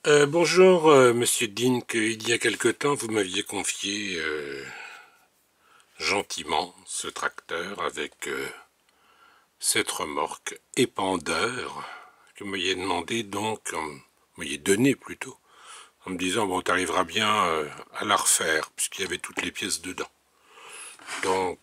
Bonjour, Monsieur Dink. Il y a quelque temps, vous m'aviez confié gentiment ce tracteur avec cette remorque épandeur que vous m'aviez demandé donc, vous m'aviez donné plutôt, en me disant bon, t'arriveras bien à la refaire puisqu'il y avait toutes les pièces dedans. Donc,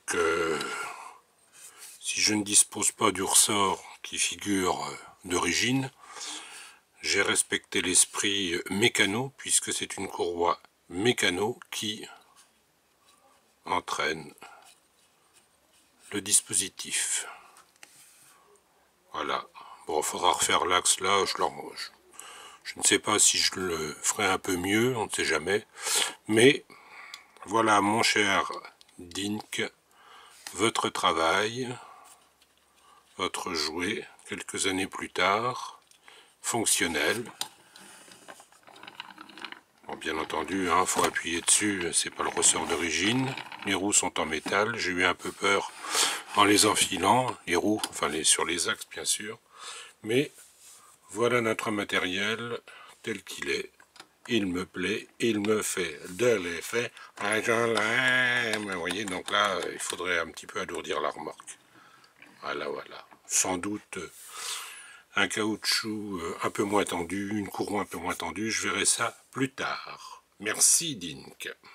si je ne dispose pas du ressort qui figure d'origine, j'ai respecté l'esprit mécano, puisque c'est une courroie mécano qui entraîne le dispositif. Voilà. Bon, il faudra refaire l'axe là, je ne sais pas si je le ferai un peu mieux, on ne sait jamais. Mais voilà, mon cher Dink, votre travail, votre jouet, quelques années plus tard, fonctionnel. Bon, bien entendu, hein, faut appuyer dessus, c'est pas le ressort d'origine. Les roues sont en métal, j'ai eu un peu peur en les enfilant, les roues, enfin sur les axes bien sûr. Mais voilà notre matériel tel qu'il est. Il me plaît, il me fait de l'effet. Vous voyez, donc là, il faudrait un petit peu alourdir la remorque. Voilà, voilà. Sans doute un caoutchouc un peu moins tendu, une courroie un peu moins tendue, je verrai ça plus tard. Merci Dink.